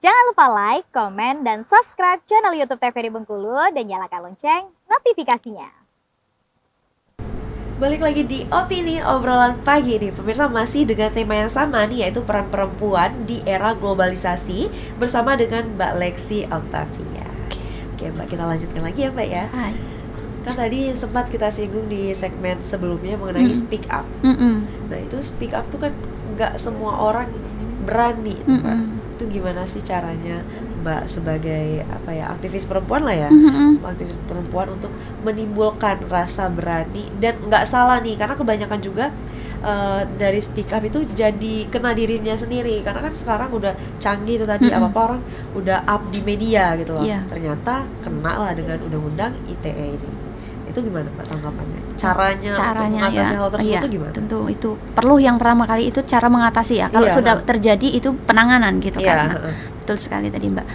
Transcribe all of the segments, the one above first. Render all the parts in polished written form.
Jangan lupa like, komen, dan subscribe channel YouTube TVRI Bengkulu dan nyalakan lonceng notifikasinya. Balik lagi di Opini Obrolan Pagi ini, pemirsa, masih dengan tema yang sama nih, yaitu peran perempuan di era globalisasi bersama dengan Mbak Lexi Octavia. Oke Mbak, kita lanjutkan lagi ya Mbak ya. Hai. Kan tadi sempat kita singgung di segmen sebelumnya mengenai speak up. Nah itu speak up tuh kan nggak semua orang berani tuh, Mbak. Itu gimana sih caranya Mbak sebagai aktivis perempuan lah ya, aktivis perempuan untuk menimbulkan rasa berani dan nggak salah nih, karena kebanyakan juga dari speak up itu jadi kena dirinya sendiri, karena kan sekarang udah canggih itu tadi, apa orang udah up di media gitu loh, ternyata kena lah dengan undang-undang ITE ini. Itu gimana Mbak tanggapannya? Caranya untuk mengatasi hal tersebut itu gimana? Tentu itu perlu, yang pertama kali itu cara mengatasi ya. Kalau sudah terjadi itu penanganan gitu kan. Betul sekali tadi Mbak.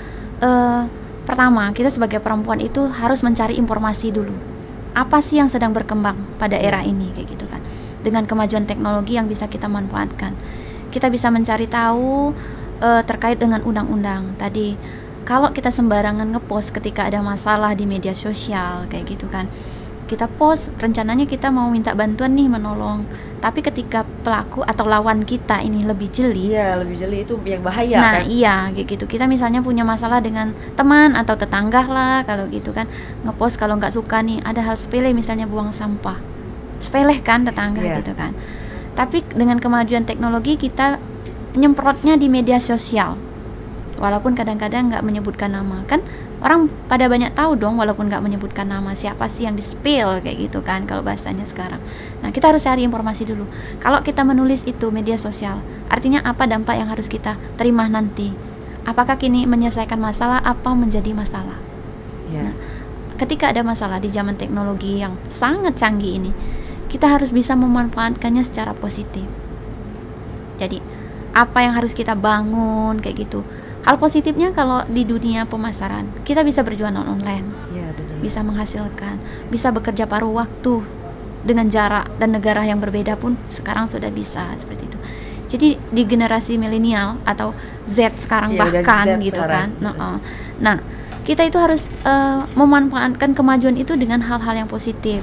Pertama, kita sebagai perempuan itu harus mencari informasi dulu. Apa sih yang sedang berkembang pada era ini kayak gitu kan. Dengan kemajuan teknologi yang bisa kita manfaatkan, kita bisa mencari tahu terkait dengan undang-undang tadi. Kalau kita sembarangan ngepost ketika ada masalah di media sosial kayak gitu kan, kita post, rencananya kita mau minta bantuan nih, menolong, tapi ketika pelaku atau lawan kita ini lebih jeli, lebih jeli, itu yang bahaya. Nah kan? kayak gitu. Kita misalnya punya masalah dengan teman atau tetangga lah, kalau gitu kan, ngepost kalau nggak suka nih, ada hal sepele misalnya buang sampah, sepele kan tetangga gitu kan. Tapi dengan kemajuan teknologi kita nyemprotnya di media sosial, walaupun kadang-kadang nggak menyebutkan nama kan, orang pada banyak tahu dong walaupun nggak menyebutkan nama, siapa sih yang di-spill kayak gitu kan kalau bahasanya sekarang. Nah kita harus cari informasi dulu. Kalau kita menulis itu media sosial, artinya apa dampak yang harus kita terima nanti? Apakah kini menyelesaikan masalah apa menjadi masalah? Nah, ketika ada masalah di zaman teknologi yang sangat canggih ini, kita harus bisa memanfaatkannya secara positif. Jadi apa yang harus kita bangun kayak gitu. Hal positifnya kalau di dunia pemasaran, kita bisa berjualan online, bisa menghasilkan, bisa bekerja paruh waktu dengan jarak dan negara yang berbeda pun sekarang sudah bisa seperti itu. Jadi di generasi milenial atau Z sekarang bahkan gitu kan. Nah, kita itu harus memanfaatkan kemajuan itu dengan hal-hal yang positif.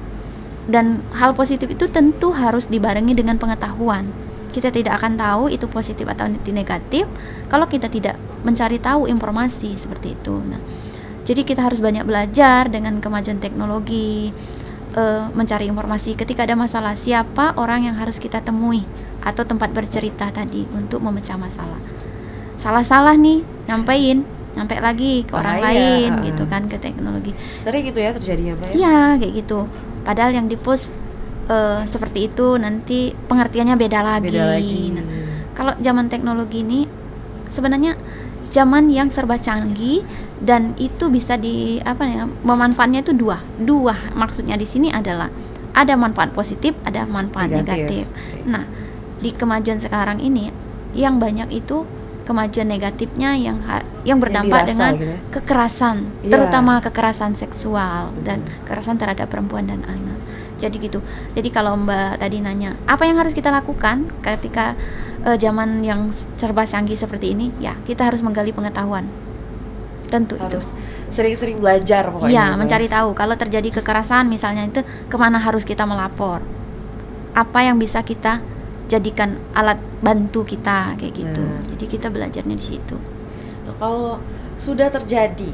Dan hal positif itu tentu harus dibarengi dengan pengetahuan. Kita tidak akan tahu itu positif atau negatif kalau kita tidak mencari tahu informasi seperti itu. Nah, jadi kita harus banyak belajar dengan kemajuan teknologi, mencari informasi ketika ada masalah, siapa orang yang harus kita temui atau tempat bercerita tadi untuk memecah masalah. Salah-salah nih, nyampe lagi ke orang lain gitu kan, ke teknologi. Sering gitu ya terjadinya Mbak? Iya kayak gitu. Padahal yang dipost seperti itu nanti pengertiannya beda lagi. Nah, kalau zaman teknologi ini sebenarnya zaman yang serba canggih dan itu bisa memanfaatnya itu dua. Maksudnya di sini adalah ada manfaat positif, ada manfaat negatif. Nah, di kemajuan sekarang ini yang banyak itu kemajuan negatifnya yang berdampak dengan kekerasan, terutama kekerasan seksual dan kekerasan terhadap perempuan dan anak. Jadi gitu. Jadi kalau Mbak tadi nanya apa yang harus kita lakukan ketika zaman yang serba canggih seperti ini, ya kita harus menggali pengetahuan. Tentu harus sering-sering belajar pokoknya. Iya, mencari tahu kalau terjadi kekerasan misalnya itu kemana harus kita melapor, apa yang bisa kita jadikan alat bantu kita kayak gitu. Jadi kita belajarnya di situ. Nah, kalau sudah terjadi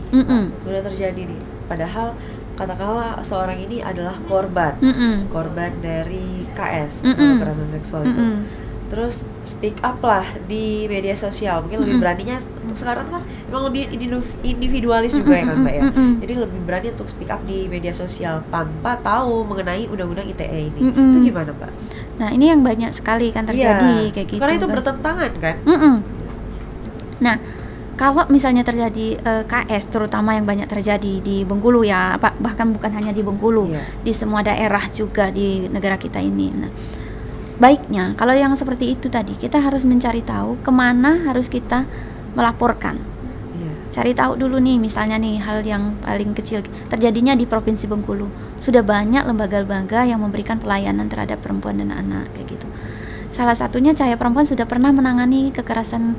nih, padahal katakanlah seorang ini adalah korban dari KS, kekerasan seksual itu. Terus speak up lah di media sosial, mungkin lebih beraninya untuk sekarang kan memang lebih individualis juga ya kan Mbak ya. Jadi lebih berani untuk speak up di media sosial tanpa tahu mengenai undang-undang ITE ini. Itu gimana Mbak? Nah ini yang banyak sekali kan terjadi kayak gitu. Karena itu bertentangan kan. Nah kalau misalnya terjadi KS, terutama yang banyak terjadi di Bengkulu ya, bahkan bukan hanya di Bengkulu, di semua daerah juga di negara kita ini. Nah, baiknya kalau yang seperti itu tadi kita harus mencari tahu kemana harus kita melaporkan. Cari tahu dulu nih, misalnya nih hal yang paling kecil terjadinya di Provinsi Bengkulu, sudah banyak lembaga-lembaga yang memberikan pelayanan terhadap perempuan dan anak kayak gitu. Salah satunya Cahaya Perempuan sudah pernah menangani kekerasan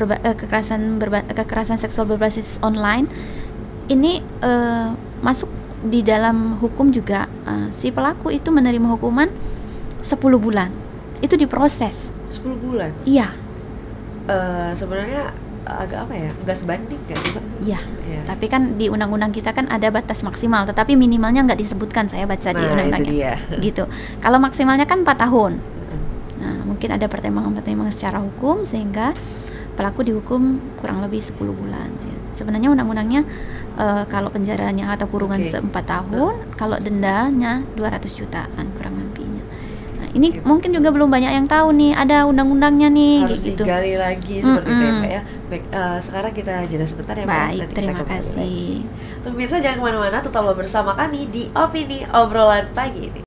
seksual berbasis online. Ini masuk di dalam hukum juga. Si pelaku itu menerima hukuman 10 bulan. Itu diproses 10 bulan? Iya. Sebenarnya agak apa ya, nggak sebanding nggak sih, Mbak? Iya. Tapi kan di undang-undang kita kan ada batas maksimal, tetapi minimalnya nggak disebutkan, saya baca di undang-undangnya. Gitu. Kalau maksimalnya kan 4 tahun. Nah, mungkin ada pertimbangan-pertimbangan secara hukum sehingga pelaku dihukum kurang lebih 10 bulan. Sebenarnya undang-undangnya kalau penjaranya atau kurungan 4 tahun, kalau dendanya 200 jutaan kurang lebihnya. Nah, ini mungkin juga belum banyak yang tahu nih, ada undang-undangnya nih. Harus gitu. digali lagi seperti itu ya, Mbak ya. Baik, sekarang kita jeda sebentar ya, Mbak. Baik, Nanti terima kasih. Pemirsa jangan kemana-mana, tetaplah bersama kami di Opini Obrolan Pagi ini.